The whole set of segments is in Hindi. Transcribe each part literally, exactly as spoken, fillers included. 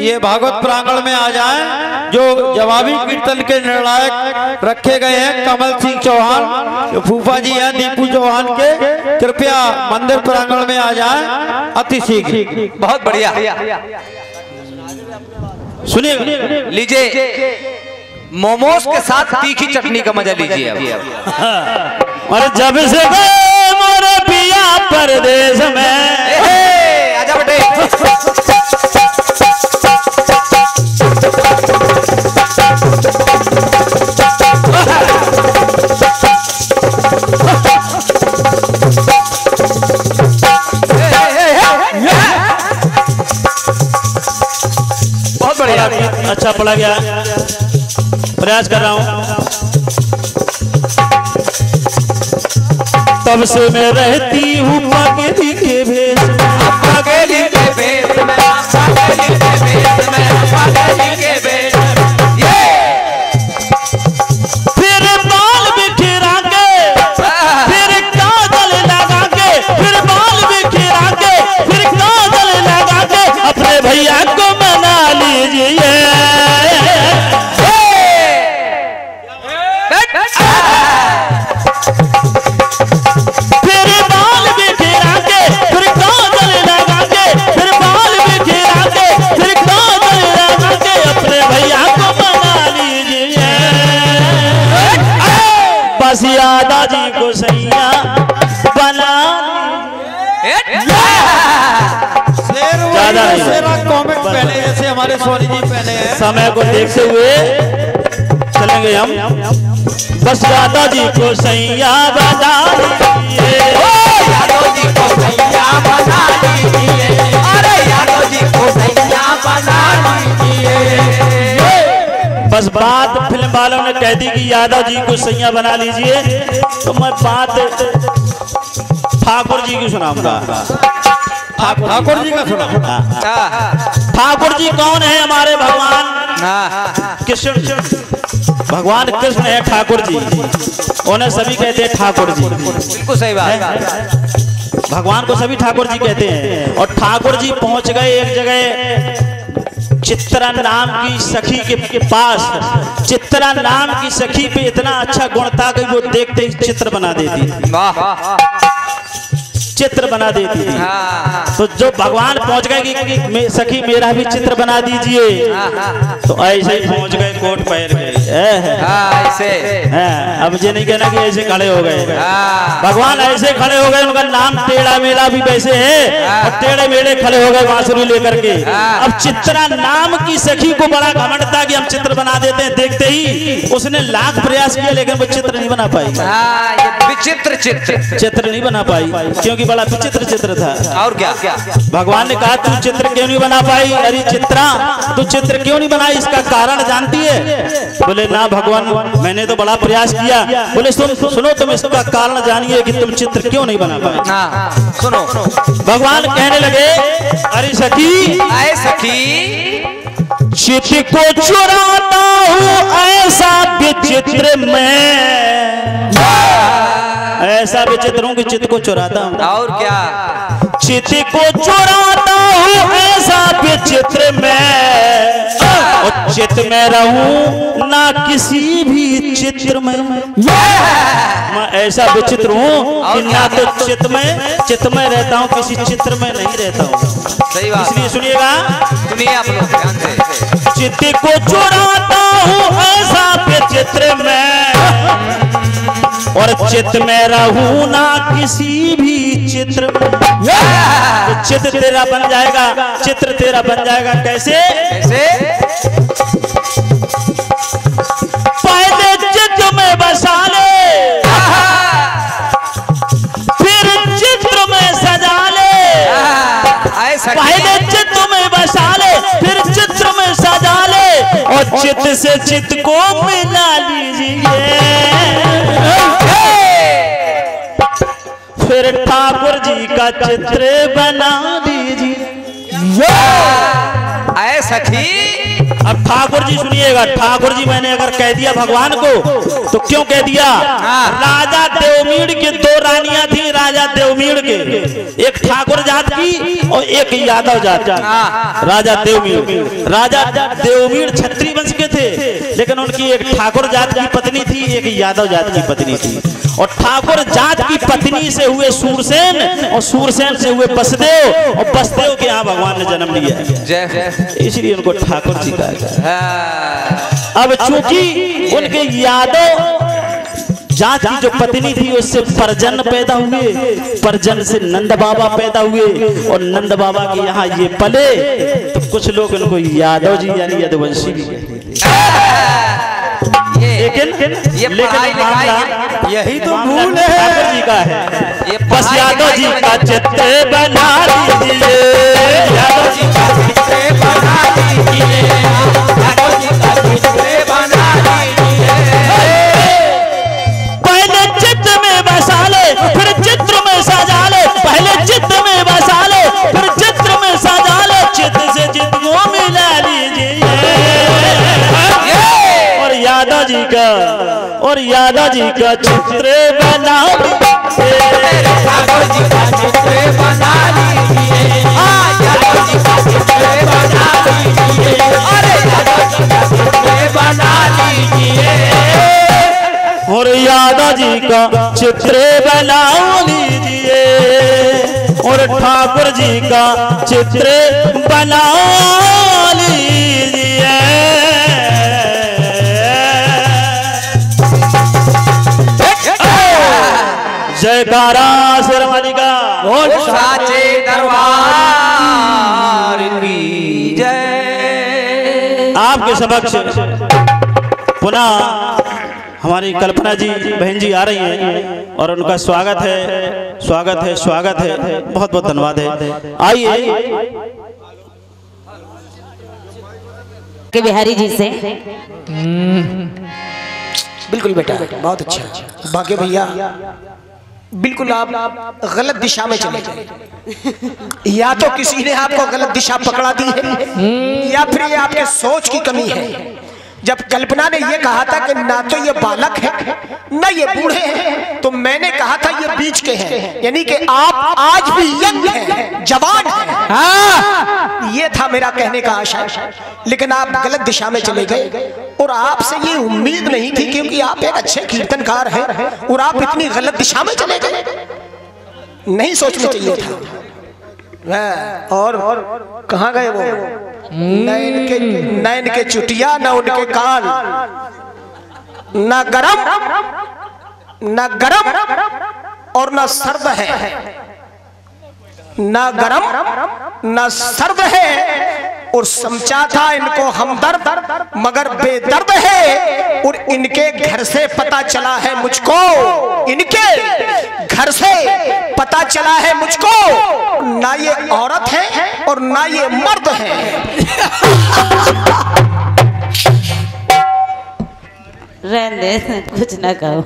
ये भागवत प्रांगण में आ जाएं। जो जवाबी कीर्तन के निर्णायक रखे गए हैं कमल सिंह चौहान, जो फूफा जी हैं दीपू चौहान के, कृपया मंदिर प्रांगण में आ जाएं अति शीघ्र। बहुत बढ़िया। सुनिए, लीजिए मोमोज के साथ तीखी चटनी का मजा लीजिए अब। और जब से गए मोरे पिया परदेश में, आजा बेटे। बहुत बढ़िया, अच्छा पढ़ा गया, प्रयास कर रहा हूँ। तब से मैं रहती हूँ पगली के भेष में, पगली के भेष में, पगली के भेष में, पगली के भेष में। ये फिर बाल बिखरा के, फिर काजल लगा के, फिर बाल बिखरा के, फिर काजल लगा के अपने भैया को मना लीजिए। यादा जी को सैया बना ज्यादा कॉमेंट पहले जैसे हमारे सोनी जी पहले हैं। समय को देखते हुए चलेंगे हम। बस यादा जी को सैया बना लीजिए, यादव जी को सैया बना लीजिए, अरे यादव जी को सैया बना लीजिए। बस बात फिल्म वालों ने कह दी कि यादव जी को सैया बना लीजिए, तो मैं बात ठाकुर जी की सुनाऊंगा। ठाकुर जी का सुना। ठाकुर जी कौन है? हमारे भगवान कृष्ण, भगवान कृष्ण है ठाकुर जी, उन्हें सभी कहते हैं ठाकुर जी। बिल्कुल सही बात। भगवान को सभी ठाकुर जी कहते हैं। और ठाकुर जी पहुंच गए एक जगह चित्रा नाम की सखी के, के पास। चित्रा नाम की सखी पे इतना अच्छा गुण था कि वो देखते ही चित्र बना देती, चित्र बना देती थी। तो जो भगवान पहुंच गए कि, कि मे, सखी मेरा भी चित्र बना दीजिए, तो ऐसे ही पहुंच गए कोट पैर के ऐसे। अब ये नहीं कहना कि ऐसे खड़े हो गए, भगवान ऐसे खड़े हो गए, उनका नाम टेढ़ा मेढ़ा भी वैसे है, और टेढ़े मेढ़े खड़े हो गए बांसुरी लेकर के। अब चित्रा नाम की सखी को बड़ा घमंड था कि हम चित्र बना देते हैं। देखते ही उसने लाख प्रयास किया लेकिन वो चित्र नहीं बना पाई, विचित्र चित्र चित्र नहीं बना पाई, क्योंकि बड़ा विचित्र चित्र था। और क्या? भगवान ने कहा तू चित्र क्यों नहीं बना पाई? अरे चित्रा तू चित्र क्यों नहीं बनाई, इसका कारण जानती है? बोले ना भगवान, मैंने तो बड़ा प्रयास किया। बोले सुन सुनो तुम इसका कारण जानिए कि तुम चित्र क्यों नहीं बना पाए। सुनो। भगवान कहने लगे अरे सखी, आए सखी, चित्र को चुराता हूँ ऐसा विचित्र में, ऐसा विचित्र हूँ कि चित्त को चुराता हूँ। और क्या? चित्त को चुराता हूँ ऐसा विचित्र में, और चित्त में रहूं ना किसी भी चित्र में। मैं ऐसा विचित्र हूँ कि ना तो चित्त में चित्त में रहता हूँ, किसी चित्र में नहीं रहता हूँ। सही बात। इसलिए सुनिएगा, सुनिए आप लोग ध्यान से। चित्त को चुराता हूँ ऐसा विचित्र में, और चित्त में रहूं ना किसी भी चित्र में। तो चित्र तेरा बन जाएगा, चित्र तेरा बन जाएगा। कैसे? कैसे? पहले चित्र में बसा ले, फिर चित्र में सजा ले। पहले चित्र में बसा ले, फिर चित्र में सजा ले, और चित्र से चित्र को मिला लीजिए। फिर ठाकुर जी का चित्र बना दीजिए। आए सखी, अब ठाकुर जी सुनिएगा, ठाकुर जी मैंने अगर कह दिया भगवान को तो क्यों कह दिया? राजा देवमीड़ के दो रानियां थी, राजा देवमीड़ के, एक ठाकुर जात की और एक यादव जात राजा देवमीर। राजा देवमीर क्षत्रिय वंश के थे, लेकिन उनकी एक ठाकुर जात की पत्नी थी, एक यादव जात की पत्नी थी। और ठाकुर जात की पत्नी से हुए सूरसेन, और सूरसेन से हुए बसदेव, और बसदेव के यहाँ भगवान ने जन्म लिया, इसलिए उनको ठाकुर जी कहा। अब चूंकि उनके यादव जात की जो पत्नी थी उससे परजन पैदा हुए, परजन से नंद बाबा पैदा हुए, और नंद बाबा के यहाँ ये पले, तो कुछ लोग उनको यादव जी यानी यदुवंशी भी कहते हैं। लेकिन ये लेकिन मामला यही तो भूल है ठाकुर जी का है। बस यादव जी का चित्र बना लीजिए, यादव जी का चित्र बना लीजिए, यादव जी का चित्र बना लीजिए। पहले चित्र में बसा ले, फिर चित्र में सजा ले, पहले चित्र में बसा ले, फिर चित्र में सजा ले, चित्र से चित्र को मिला लीजिए। और यादव जी का और यादव जी का चित्र बना लीजिए, यादव जी का चित्र बना लीजिए, यादव जी का चित्र बना लीजिए, अरे यादव जी का चित्र बना लीजिए। और यादव जी का चित्र बना लीजिए, और ठाकुर जी का चित्र बना लीजिए। जयकारा शेरवाली का, साचे दरबार की जय। आपके समक्ष पुनः हमारी कल्पना जी बहन जी आ रही हैं, और उनका स्वागत है, स्वागत है, स्वागत है, बहुत बहुत धन्यवाद है। आइए के बिहारी जी से। बिल्कुल बेटा, बहुत अच्छा भाग्य भैया, बिल्कुल आप गलत दिशा में चले गए। या तो किसी ने आपको गलत दिशा पकड़ा दी है, या फिर ये आपके सोच की कमी है। जब कल्पना ने ये कहा था कि ना तो ये बालक है ना ये बूढ़े हैं, तो मैंने कहा था ये बीच के हैं, यानी कि आप आज भी यंग हैं, जवान हैं। हाँ, ये था मेरा कहने का आशय। लेकिन आप गलत दिशा में चले गए, और आपसे ये उम्मीद नहीं थी, क्योंकि आप एक अच्छे कीर्तनकार हैं, और आप इतनी गलत दिशा में चले गए, नहीं सोचना चाहिए था। और कहाँ गए वो? न इनके न इनके चुटिया, न उनके कान, न गरम न गरम और न सर्द है, न गरम न सर्द है। और समझा था इनको हमदर्द, मगर बेदर्द है। और इनके घर से पता चला है मुझको, इनके घर से पता चला है मुझको, ना ये औरत है और ना ये मर्द है। रहने दे, कुछ ना कहो।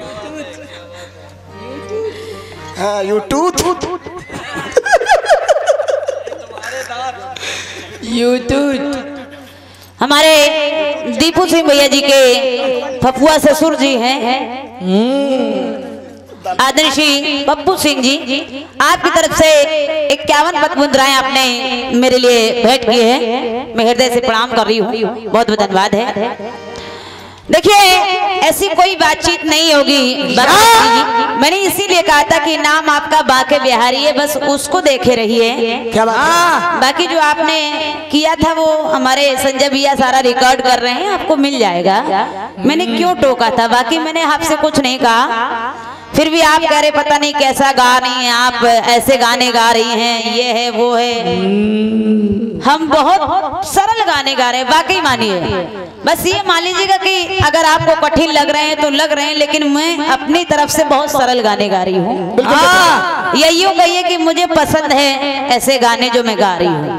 हाँ, यूट्यूब यूट्यूब हमारे दीपू सिंह भैया जी के फफुआ ससुर जी हैं, आदरणीय श्री पप्पू सिंह जी, आपकी तरफ से इक्यावन पद मुद्राएं आपने मेरे लिए भेंट की है। मैं हृदय से प्रणाम कर रही हूँ, बहुत बहुत धन्यवाद है। देखिए, ऐसी कोई बातचीत नहीं होगी। मैंने इसीलिए कहा था कि नाम आपका बाके बिहारी है, बस उसको देखे रहिए। क्या बात है? बाकी जो आपने किया था वो हमारे संजय भैया सारा रिकॉर्ड कर रहे हैं, आपको मिल जाएगा। मैंने क्यों टोका था? बाकी मैंने आपसे कुछ नहीं कहा, फिर भी आप कह रहे पता नहीं कैसा गा रही हैं आप, ऐसे गाने गा रही हैं, ये है वो है। हम बहुत सरल गाने गा रहे हैं, वाकई मानिए। बस ये मान लीजिएगा कि अगर आपको कठिन लग रहे हैं तो लग रहे हैं, लेकिन मैं अपनी तरफ से बहुत सरल गाने गा रही हूँ। हाँ, यही कहिए कि मुझे पसंद है ऐसे गाने जो मैं गा रही हूँ।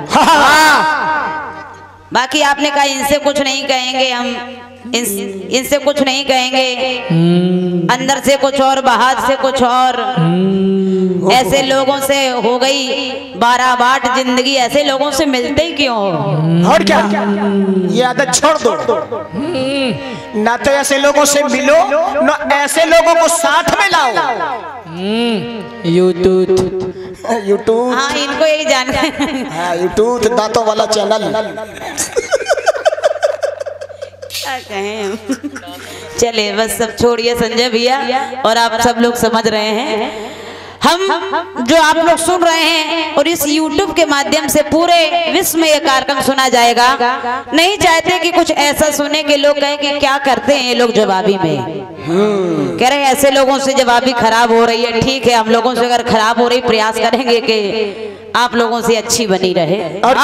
बाकी आपने कहा इनसे कुछ नहीं कहेंगे हम, इन, इनसे कुछ नहीं कहेंगे, अंदर से कुछ और बाहर से कुछ और। ऐसे लोगों से हो गई बारह बाट जिंदगी, ऐसे लोगों से मिलते ही क्यों हो? और क्या, ये आदत छोड़ दो। ना तो ऐसे लोगों से मिलो, ना ऐसे लोगों को साथ में लाओ। यूट्यूब यूट्यूब हाँ इनको यही जानकारी। हाँ यूट्यूब दांतों वाला चैनल। क्या कहें। चले बस सब छोड़िए संजय भैया, और आप सब लोग समझ रहे हैं हम जो आप लोग सुन रहे हैं, और इस YouTube के माध्यम से पूरे विश्व में ये कार्यक्रम सुना जाएगा। नहीं चाहते कि कुछ ऐसा सुने कि लोग कहें कि क्या करते हैं ये लोग जवाबी में। कह रहे हैं ऐसे लोगों से जवाबी खराब हो रही है। ठीक है, हम लोगों से अगर खराब हो रही प्रयास करेंगे कि आप लोगों से अच्छी बनी रहे।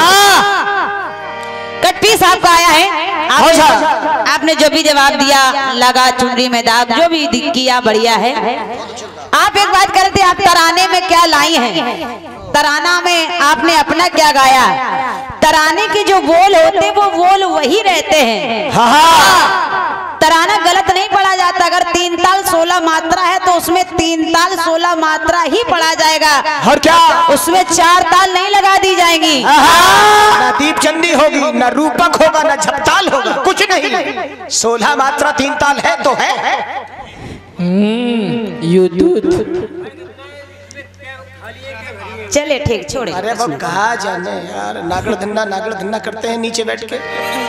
कट पीस आपका आया है, आपने, आपने जो भी जवाब दिया लगा चुनरी में दाग, जो भी किया बढ़िया है। आप एक बात करते, आप तराने में क्या लाई हैं? तराना में आपने अपना क्या गाया? तराने के जो बोल होते वो बोल वही रहते हैं। तराना गलत नहीं पढ़ा जाता। अगर तीन ताल सोलह मात्रा है तो उसमें तीन ताल सोलह मात्रा ही पढ़ा जाएगा, और क्या उसमें चार ताल नहीं लगा दी जाएंगी। ना दीप चंदी होगी, ना रूपक होगा, ना झपताल होगा, कुछ नहीं। सोलह मात्रा तीन ताल है तो है। यूट्यूब चले ठीक छोड़े। अरे वो कहा जाने यार, नागड़ धन्ना नागड़ धन्ना करते हैं नीचे बैठ के।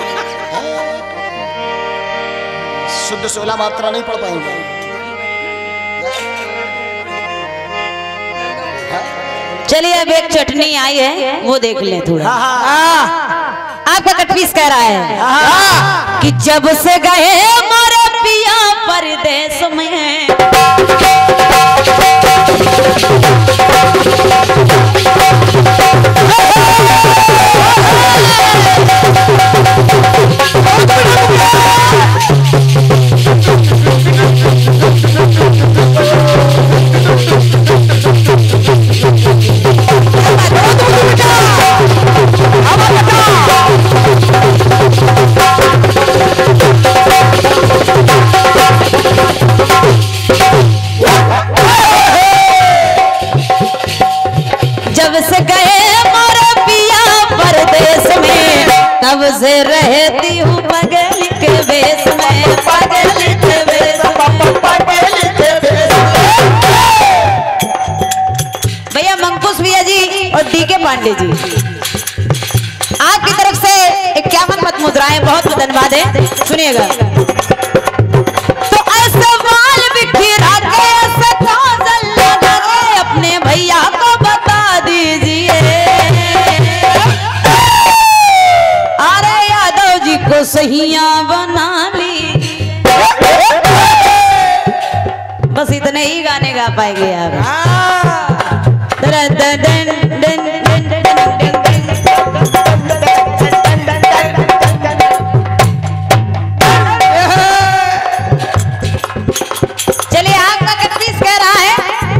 शुद्ध सोलह मात्रा नहीं पढ़ पाएंगे। चलिए अब एक चटनी आई है वो देख लें थोड़ा। आपका कटपीस कह रहा है कि जब से गए मोरे पिया परदेश में, जब से गए मोरे पिया परदेश में, तब से रहती हूँ पगल के वेश में, पगल के वेश में, पगल के वेश में। भैया मंकुश भैया जी और डी के पांडे जी, आपकी तरफ से इक्यावन मत मुद्राएं, बहुत बहुत धन्यवाद है। सुनिएगा तो ऐसे बाल बिखरा के ऐसे काजल लगा के अपने भैया को बता दीजिए, अरे यादव जी को सहिया बना ली। बस इतने ही गाने गा पाएंगे यार। चलिए आपका कटपीस कह रहा है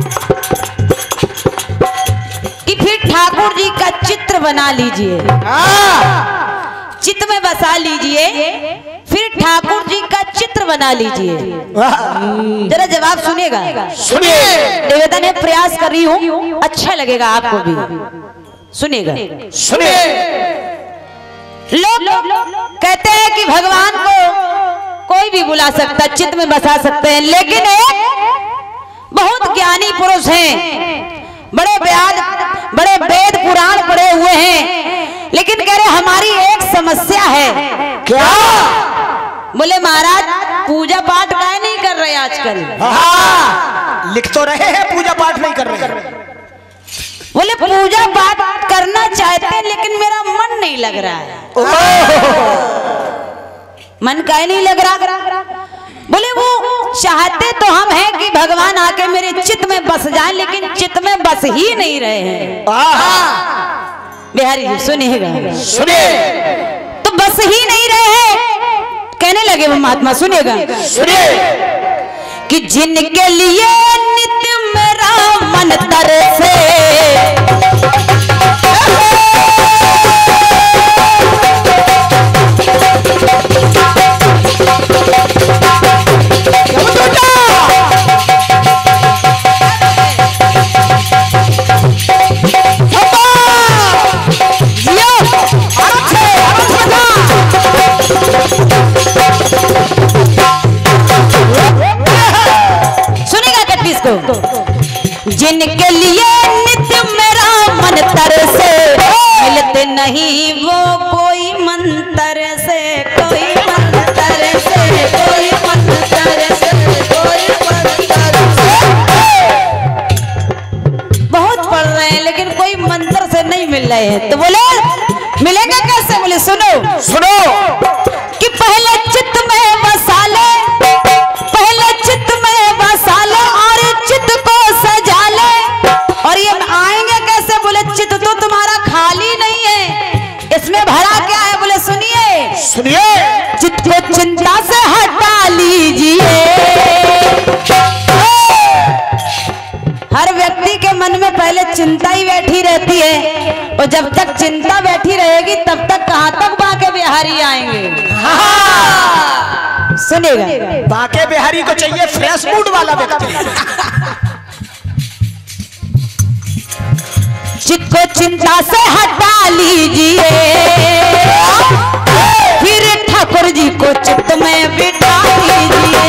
कि फिर ठाकुर जी का चित्र बना लीजिए, चित्त में बसा लीजिए, फिर ठाकुर जी का चित्र बना लीजिए। जरा जवाब सुनिएगा, सुनिए। देवता ने प्रयास कर रही हूँ, अच्छा लगेगा आपको भी। सुनिएगा, सुनिए। लोग कहते हैं कि भगवान को कोई भी बुला सकता, चित्त में बसा सकते हैं, लेकिन एक बहुत ज्ञानी पुरुष हैं, बड़े वेद बड़े वेद पुराण पढ़े हुए हैं, लेकिन कह रहे हमारी एक समस्या है। क्या? बोले महाराज पूजा पाठ काहे नहीं कर रहे आजकल? हाँ, लिख तो रहे हैं, पूजा पाठ नहीं कर रहे। बोले पूजा पाठ करना चाहते हैं लेकिन मेरा मन नहीं लग रहा है। मन काहे नहीं लग रहा? बोले वो चाहते तो हम हैं कि भगवान आके मेरे चित्त में बस जाए, लेकिन चित्त में बस ही नहीं रहे हैं। बिहारी जी सुनिएगा, सुनिए। तो बस ही नहीं रहे हैं, कहने लगे वो महात्मा। सुनिएगा, सुनिए। कि जिनके लिए नित्य मेरा मन तरसे, सुनेगा कटपीस को। जिनके लिए नित्य मेरा मन तरसे, मिलते नहीं वो कोई मंत्र से, कोई मंत्र से, कोई मंत्र से, कोई मंत्र से। बहुत पढ़ रहे हैं लेकिन कोई मंत्र से नहीं मिल रहे हैं। तो बोले मिलेगा कैसे? बोले सुनो सुनो कि पहले चित्त में बसा ले, पहले चित्त में बसा ले और चित्त को सजा ले। और ये आएंगे कैसे? बोले चित्त तो तुम्हारा खाली नहीं है, इसमें भरा क्या है? बोले सुनिए सुनिए चित्त को चिंता से हटा लीजिए। हर व्यक्ति के मन में पहले चिंता ही बैठी रहती है, और जब तक चिंता बैठी रहेगी तब तक कहां तक बाके बिहारी आएंगे। हाँ। सुनेगा बाके बिहारी को चाहिए फ्रेश मूड वाला व्यक्ति। चित्त को चिंता से हटा लीजिए, फिर ठाकुर जी को चित्त में बिठा लीजिए।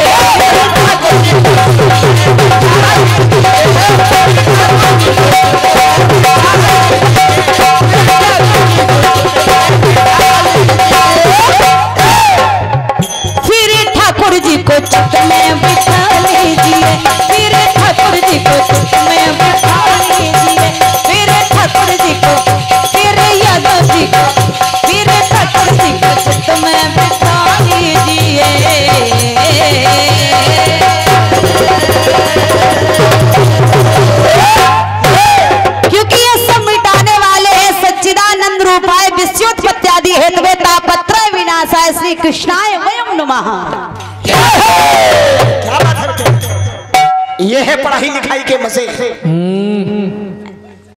फिर ठाकुर जी को चित्त में बिठा लीजिए, फिर ठाकुर जी को चित्त में बिठा लीजिए, फिर ठाकुर जी को, फिर यादव जी को, फिर ठाकुर जी को चित्त में बिठा लीजिए। क्योंकि ये सब मिटाने वाले हैं सच्चिदानंद रूपाय विश्वोत्पत्त्यादि हेतवे तापत्रय विनाशाय श्री कृष्णाय वयं नमः। क्या बात है? ये है पढ़ाई लिखाई के मजे।